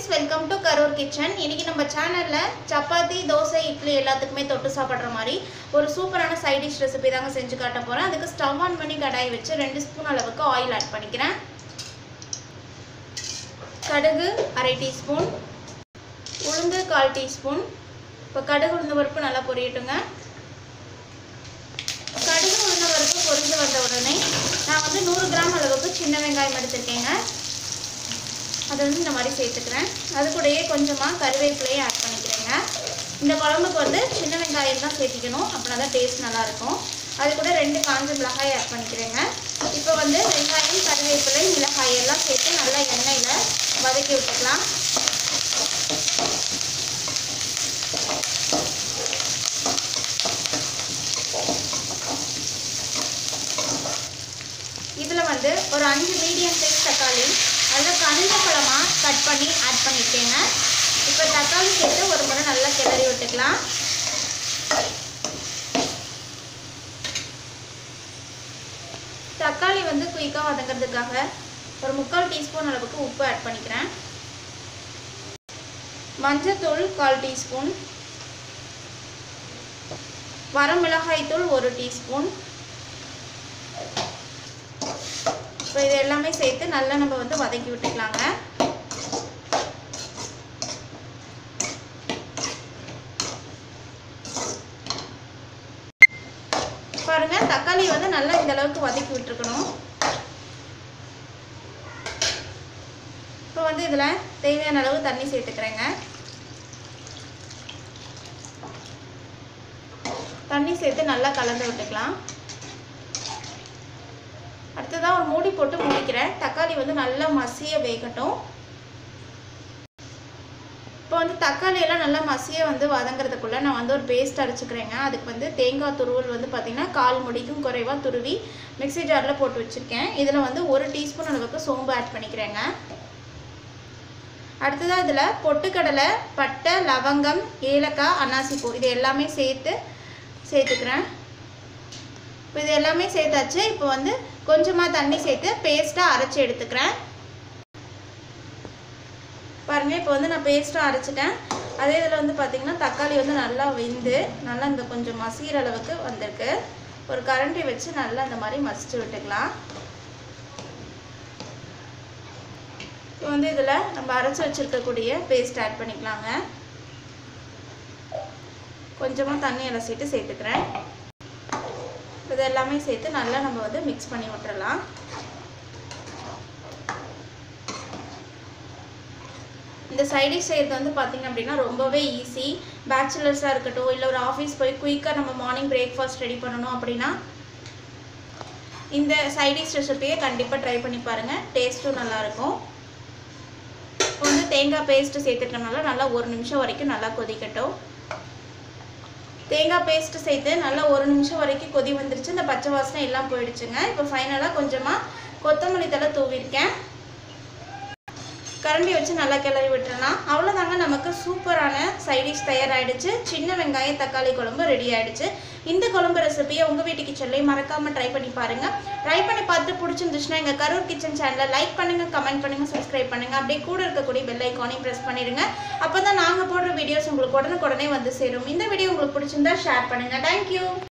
friends welcome to Karur kitchen इनकी நம்ம சேனல்ல சப்பாத்தி தோசை இட்லி எல்லாத்துக்குமே தொட்டு சாப்பிடுற மாதிரி ஒரு சூப்பரான சைட் டிஷ் ரெசிபி தாங்க செஞ்சு காட்ட போறேன் அதுக்கு ஸ்டவ் ஆன் பண்ணி கடாய் வச்சு 2 ஸ்பூன் அளவுக்கு ஆயில் ஆட் பண்ணிக்கிறேன் கடுகு 1/2 டீஸ்பூன் உளுந்து 1/4 டீஸ்பூன் இப்போ கடுகு உளுந்து பருப்பு நல்லா பொரியட்டுங்க கடுகு உளுந்து பருப்பு பொரிஞ்சு வந்த உடனே நான் வந்து 100 கிராம் அளவுக்கு சின்ன வெங்காயம் எடுத்துர்க்கேங்க அது வந்து இந்த மாதிரி சேர்த்துக்கிறேன் அது கூடயே கொஞ்சமாக கறிவேப்பிலையை ஆட் பண்ணிக்கிறேங்க இந்த குழம்புக்கு வந்து சின்ன வெங்காயம் தான் சேர்த்திக்கணும் அப்படின்னா தான் டேஸ்ட் நல்லாயிருக்கும் அது கூட 2 காஞ்ச மிளகாய் ஆட் பண்ணிக்கிறேங்க இப்போ வந்து வெங்காயம் கறிவேப்பிலை மிளகாய் எல்லாம் சேர்த்து நல்லா எண்ணெயில் வதக்கி விட்டுக்கலாம் இதில் வந்து ஒரு 5 மீடியம் சைஸ் தக்காளி அதில் கனிஞ்ச பழமாக கட் பண்ணி ஆட் பண்ணியிருக்கேங்க இப்போ தக்காளி சேர்த்து ஒரு முறை நல்லா கிளறி விட்டுக்கலாம் தக்காளி வந்து குயிக்காக வதங்கிறதுக்காக ஒரு 3/4 டீஸ்பூன் அளவுக்கு உப்பு ஆட் பண்ணிக்கிறேன் மஞ்சத்தூள் 1/4 டீஸ்பூன் வரமிளகாய் தூள் 1 டீஸ்பூன் இப்போ இது எல்லாமே சேர்த்து நல்லா நம்ம வந்து வதக்கி விட்டுக்கலாங்க பாருங்க தக்காளி வந்து நல்லா இந்த அளவுக்கு வதக்கி விட்டுருக்கணும் இப்போ வந்து இதில் தேவையான அளவு தண்ணி சேர்த்துக்கிறேங்க தண்ணி சேர்த்து நல்லா கலந்து விட்டுக்கலாம் அடுத்ததாக ஒரு மூடி போட்டு மூடிக்கிறேன் தக்காளி வந்து நல்லா மசிய வேகட்டும் இப்போ வந்து தக்காளி எல்லாம் நல்லா மசிய வந்து வதங்கிறதுக்குள்ளே நான் வந்து ஒரு பேஸ்ட் அரைச்சிக்கிறேங்க அதுக்கு வந்து தேங்காய் துருவல் வந்து பார்த்திங்கன்னா 1/4 முடிக்கும் குறைவாக துருவி மிக்ஸி ஜாரில் போட்டு வச்சுருக்கேன் இதில் வந்து 1 டீஸ்பூன் அளவுக்கு சோம்பு ஆட் பண்ணிக்கிறேங்க அடுத்ததாக இதில் பொட்டுக்கடலை பட்டை லவங்கம் ஏலக்காய் அன்னாசிப்பூ இது எல்லாமே சேர்த்துக்கிறேன் இப்போ இது எல்லாமே சேர்த்தாச்சு இப்போ வந்து கொஞ்சமாக தண்ணி சேர்த்து பேஸ்ட்டாக அரைச்சி எடுத்துக்கிறேன் பாருங்கள் இப்போ வந்து நான் பேஸ்ட்டாக அரைச்சிட்டேன் அதே இதில் வந்து பார்த்திங்கன்னா தக்காளி வந்து நல்லா வெந்து நல்லா இந்த கொஞ்சம் மசிகிற அளவுக்கு வந்திருக்கு ஒரு கரண்டி வச்சு நல்லா இந்த மாதிரி மசிச்சு விட்டுக்கலாம் இப்போ வந்து இதில் நம்ம அரைச்சி வச்சுருக்கக்கூடிய பேஸ்ட் ஆட் பண்ணிக்கலாங்க கொஞ்சமாக தண்ணி அலசிட்டு சேர்த்துக்கிறேன் இது எல்லாமே சேர்த்து நல்லா நம்ம வந்து மிக்ஸ் பண்ணி விட்டுறலாம் இந்த சைட் டிஷ் செய்கிறது வந்து பார்த்திங்க அப்படின்னா ரொம்பவே ஈஸி பேச்சுலர்ஸாக இருக்கட்டும் இல்லை ஒரு ஆஃபீஸ் போய் குயிக்காக நம்ம மார்னிங் பிரேக்ஃபாஸ்ட் ரெடி பண்ணணும் அப்படின்னா இந்த சைட் டிஷ் ரெசிபியை கண்டிப்பாக ட்ரை பண்ணி பாருங்கள் டேஸ்ட்டும் நல்லாயிருக்கும் இப்போ வந்து தேங்காய் பேஸ்ட்டு சேர்த்துட்டோம்னால நல்லா 1 நிமிஷம் வரைக்கும் நல்லா கொதிக்கட்டும் தேங்காய் பேஸ்ட்டு சேர்த்து நல்லா 1 நிமிஷம் வரைக்கும் கொதி வந்துருச்சு இந்த பச்சை வாசனை எல்லாம் போயிடுச்சுங்க இப்போ ஃபைனலாக கொஞ்சமாக கொத்தமல்லி தழை தூவிருக்கேன் கரண்டி வச்சு நல்லா கிளறி விட்டுறலாம் அவ்வளோதாங்க நமக்கு சூப்பரான சைட் டிஷ் தயாராகிடுச்சு சின்ன வெங்காய தக்காளி குழம்பு ரெடி ஆகிடுச்சு இந்த குழம்பு ரெசிபியை உங்கள் வீட்டு கிச்சன்லேயே மறக்காமல் ட்ரை பண்ணி பாருங்கள் ட்ரை பண்ணி பார்த்து பிடிச்சிருந்துச்சுன்னா எங்கள் கரூர் கிச்சன் சேனலை லைக் பண்ணுங்கள் கமெண்ட் பண்ணுங்கள் சப்ஸ்கிரைப் பண்ணுங்கள் அப்படியே கூட இருக்கக்கூடிய பெல் ஐக்கானையும் ப்ரெஸ் பண்ணிடுங்க அப்போ தான் நாங்கள் போடுற வீடியோஸ் உங்களுக்கு உடனுக்குடனே வந்து சேரும் இந்த வீடியோ உங்களுக்கு பிடிச்சிருந்தா ஷேர் பண்ணுங்கள் தேங்க்யூ